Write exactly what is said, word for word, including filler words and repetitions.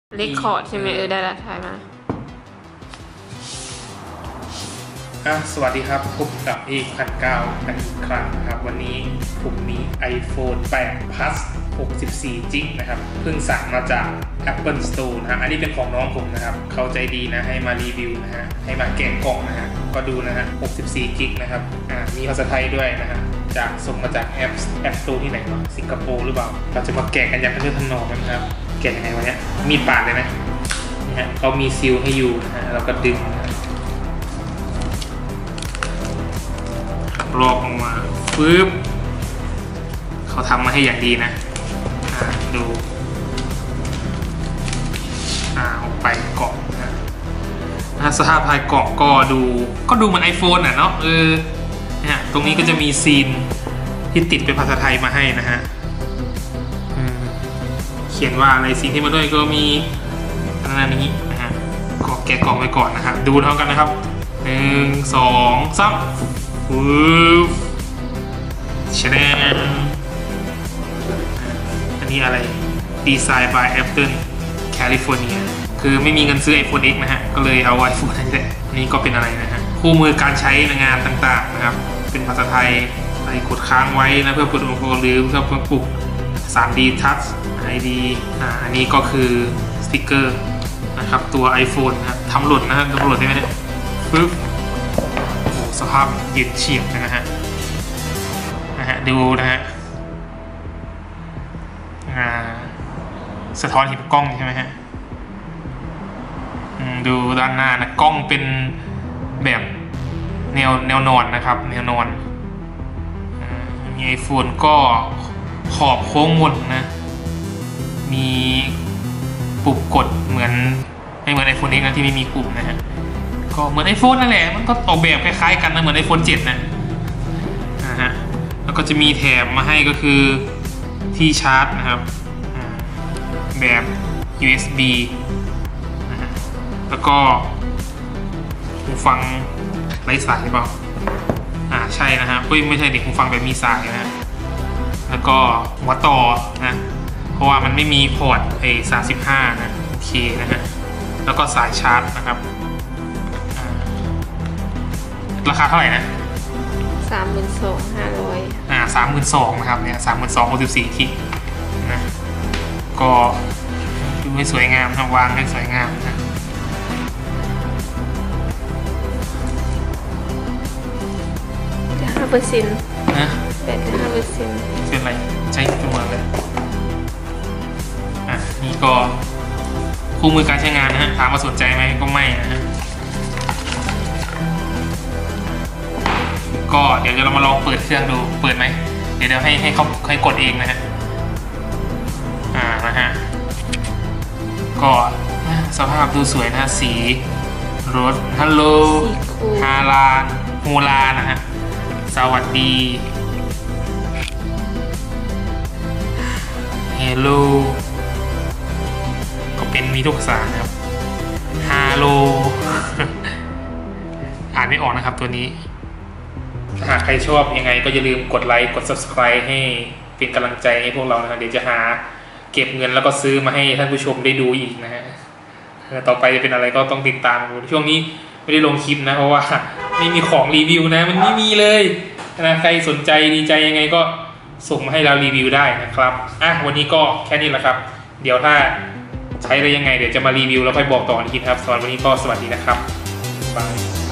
เรคคอร์ดใช่ไหมเออได้ละถ่ายมาอ่ะสวัสดีครับพบกับเอกพันเก้ากันอีกครั้งนะครับวันนี้ผมมี iPhone แปด Plus หกสิบสี่ จิกนะครับเพิ่งสั่งมาจาก Apple Store นะฮะอันนี้เป็นของน้องผมนะครับเขาใจดีนะให้มารีวิวนะฮะให้มาแกะกล่องนะฮะก็ดูนะฮะหกสิบสี่ จิกนะครับอ่ามีภาษาไทยด้วยนะฮะจากส่งมาจากแอป App Store ที่ไหนวะสิงคโปร์หรือเปล่าเราจะมาแกะกันอย่างทะนุถนอมนะครับแกะยังไงวะเนี่ยมีดปาดเลยไหมนี่ฮะเขามีซีลให้อยู่นะฮะเราก็ดึงลอกออกมาปึ๊บเขาทำมาให้อย่างดีนะอ่าดูอ่าออกไปกล่องนะสภาพภายกล่องก็ดูก็ดูเหมือน iPhone อ่ะเนาะเออเนี่ยตรงนี้ก็จะมีซีนที่ติดเป็นภาษาไทยมาให้นะฮะเขียนว่าอะไรซีนที่มาด้วยก็มีอันนี้นะฮะก็แกะกล่องไว้ก่อนนะครับดูเท่ากันนะครับหนึ่งสองสามปึ๊บชแนลอันนี้อะไรดีไซน์ by Apple California คือไม่มีเงินซื้อ iPhone X นะฮะก็เลยเอา iPhone นี่แหละนี่ก็เป็นอะไรนะฮะคู่มือการใช้งานต่างๆนะครับเป็นภาษาไทยใส่กดค้างไว้นะเพื่อเปิดอุปกรณ์หรือเพื่อปลุก ทรี ดี Touch ไอ ดี อ่าอันนี้ก็คือสติ๊กเกอร์นะครับตัว iPhone นะครับทำหล่นนะฮะทำหล่นได้ไหมเนี่ยปึ๊บสภาพยืนเฉียบนะฮะนะฮะดูนะฮะสะท้อนเห็นกล้องใช่ไหมฮะดูด้านหน้านะกล้องเป็นแบบแนวแนวนอนนะครับแนวนอนมี iPhone ก็ขอบโค้งมนนะมีปุ่มกดเหมือนไม่เหมือน iPhone X นะที่ไม่มีปุ่มนะฮะก็เหมือน iPhone นั่นแหละมันก็ออกแบบคล้ายๆกันนะเหมือน iPhone เจ็ดนะนะฮะแล้วก็จะมีแถมมาให้ก็คือที่ชาร์จนะครับแบบ ยู เอส บี นะฮะแล้วก็หูฟังไร้สายเปล่าอ่าใช่นะฮะไม่ใช่เด็กหูฟังแบบมีสายนะฮะแล้วก็หัวต่อนะเพราะว่ามันไม่มีพอร์ตไอ้สามสิบห้านะโอเคนะฮะแล้วก็สายชาร์จนะครับราคาเท่าไหร่นะสามหมื่นสองห้าร้อยอ่าสามหมื่นสองนะครับเนี่ยสามหมื่นสองหกสิบสี่ทิกนะก็ดูให้สวยงามนะวางให้สวยงามนะห้าเปอร์เซ็นต์นะแปดห้าเปอร์เซ็นต์เป็นไรใช้ตัวมือเลยอ่ะนี่ก็คู่มือการใช้งานนะฮะถามว่าสนใจไหมก็ไม่นะฮะก็เดี๋ยวเรามาลองเปิดเครื่องดูเปิดไหมเดี๋ยวเดี๋ยวให้ให้เขาให้กดเองนะฮะอ่านะฮะก็สภาพดูสวยนะสีรถฮัลโหลฮาลาโฮลานะฮะสวัสดีเฮลโลก็เป็นมีทุกภาษานะครับฮัลโหลอ่านไม่ออกนะครับตัวนี้หากใครชอบยังไงก็อย่าลืมกดไลค์กด ซับสไครบ์ ให้เป็นกำลังใจให้พวกเรานะครับเดี๋ยวจะหาเก็บเงินแล้วก็ซื้อมาให้ท่านผู้ชมได้ดูอีกนะฮะต่อไปจะเป็นอะไรก็ต้องติดตามช่วงนี้ไม่ได้ลงคลิปนะเพราะว่าไม่มีของรีวิวนะมันไม่มีเลยนะใครสนใจดีใจยังไงก็ส่งมาให้เรารีวิวได้นะครับอ่ะวันนี้ก็แค่นี้แหละครับเดี๋ยวถ้าใช้อะไรยังไงเดี๋ยวจะมารีวิวแล้วค่อยบอกต่ออีกทีครับสำหรับวันนี้ก็สวัสดีนะครับบาย